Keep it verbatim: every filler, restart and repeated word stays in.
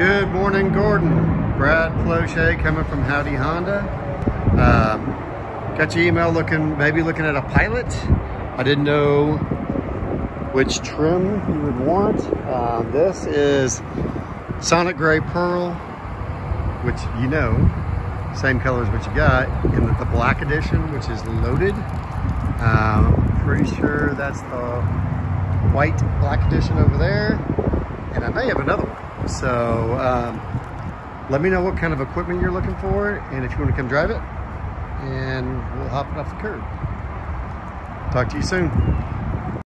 Good morning, Gordon. Brad Plauché coming from Howdy Honda. Um, got your email looking, maybe looking at a Pilot. I didn't know which trim you would want. Uh, this is Sonic Gray Pearl, which you know, same color as what you got, in the, the black edition, which is loaded. Um, pretty sure that's the white black edition over there, and I may have another one. So um, let me know what kind of equipment you're looking for, and if you want to come drive it, and we'll hop it off the curb. Talk to you soon.